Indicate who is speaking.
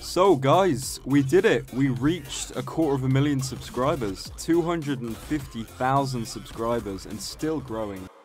Speaker 1: So guys, we did it. We reached 250,000 subscribers, 250,000 subscribers, and still growing.